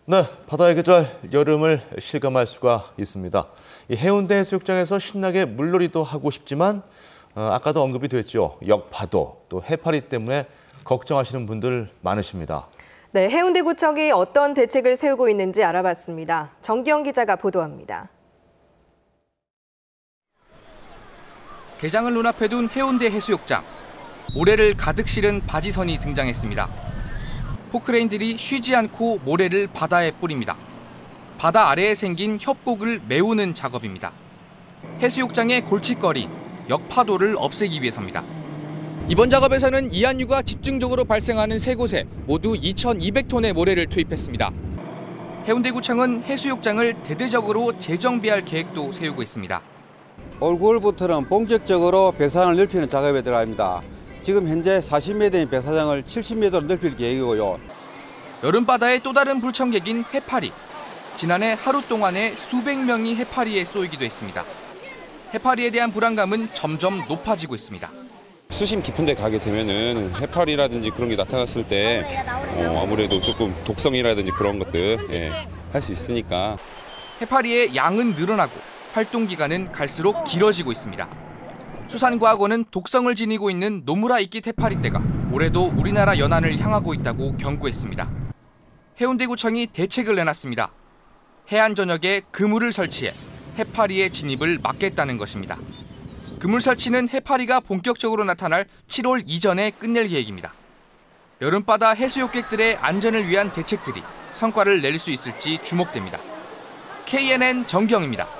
네, 바다의 계절 여름을 실감할 수가 있습니다. 이 해운대 해수욕장에서 신나게 물놀이도 하고 싶지만 아까도 언급이 됐죠. 역파도 또 해파리 때문에 걱정하시는 분들 많으십니다. 네, 해운대구청이 어떤 대책을 세우고 있는지 알아봤습니다. 정기영 기자가 보도합니다. 개장을 눈앞에 둔 해운대 해수욕장. 모래를 가득 실은 바지선이 등장했습니다. 포크레인들이 쉬지 않고 모래를 바다에 뿌립니다. 바다 아래에 생긴 협곡을 메우는 작업입니다. 해수욕장의 골칫거리, 역파도를 없애기 위해서입니다. 이번 작업에서는 이한류가 집중적으로 발생하는 세 곳에 모두 2,200톤의 모래를 투입했습니다. 해운대구청은 해수욕장을 대대적으로 재정비할 계획도 세우고 있습니다. 올 9월부터는 본격적으로 배산을 넓히는 작업에 들어갑니다. 지금 현재 40m인 배사장을 70m로 넓힐 계획이고요. 여름바다의 또 다른 불청객인 해파리. 지난해 하루 동안에 수백 명이 해파리에 쏘이기도 했습니다. 해파리에 대한 불안감은 점점 높아지고 있습니다. 수심 깊은 데 가게 되면은 해파리라든지 그런 게 나타났을 때 아무래도 조금 독성이라든지 그런 것들 할 수 있으니까. 해파리의 양은 늘어나고 활동 기간은 갈수록 길어지고 있습니다. 수산과학원은 독성을 지니고 있는 노무라 이끼 해파리떼가 올해도 우리나라 연안을 향하고 있다고 경고했습니다. 해운대구청이 대책을 내놨습니다. 해안 전역에 그물을 설치해 해파리의 진입을 막겠다는 것입니다. 그물 설치는 해파리가 본격적으로 나타날 7월 이전에 끝낼 계획입니다. 여름바다 해수욕객들의 안전을 위한 대책들이 성과를 낼 수 있을지 주목됩니다. KNN 정기영입니다.